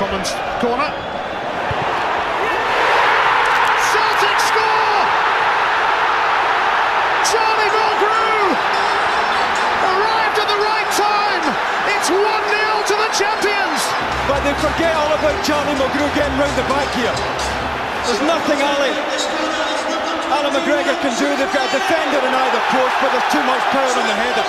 Commons corner. Celtic score! Charlie Mulgrew arrived at the right time. It's 1-0 to the champions. But they forget all about Charlie Mulgrew getting round the back here. There's nothing Alan McGregor can do. They've got a defender in either post, but there's too much power on the header.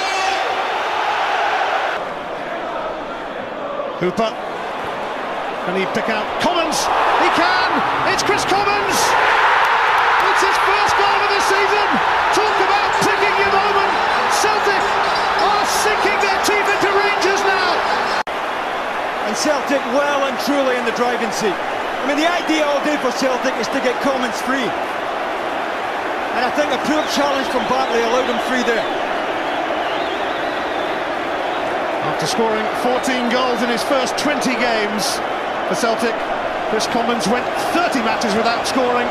Hooper. Can he pick out Commons? He can! It's Chris Commons! It's his first goal of the season! Talk about picking your moment! Celtic are sinking their teeth into Rangers now! And Celtic well and truly in the driving seat. I mean, the idea all day for Celtic is to get Commons free. And I think a poor challenge from Bartley allowed him free there. After scoring 14 goals in his first 20 games for Celtic, Chris Commons went 30 matches without scoring.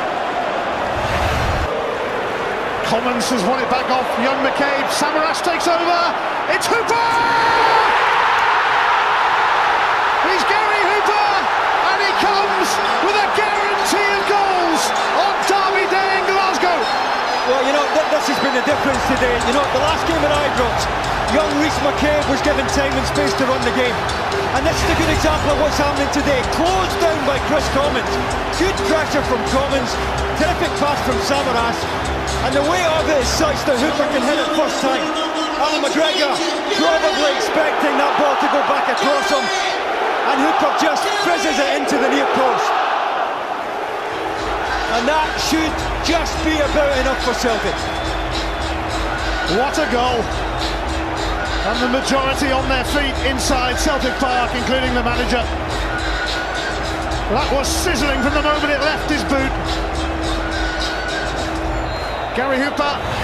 Commons has won it back off young McCabe. Samaras takes over. It's Hooper! He's Gary Hooper, and he comes with a guarantee of goals on Derby Day in Glasgow. Well, you know, this has been the difference today. You know, the last game at Ibrox, young Rhys McCabe was given time and space to run the game. And this is a good example of what's happening today. Closed down by Chris Commons. Good pressure from Commons. Terrific pass from Samaras. And the way of it is such that Hooper can hit it first time. Alan McGregor probably expecting that ball to go back across him. And Hooper just fizzes it into the near post. And that should just be about enough for Celtic. What a goal! And the majority on their feet inside Celtic Park, including the manager. That was sizzling from the moment it left his boot. Gary Hooper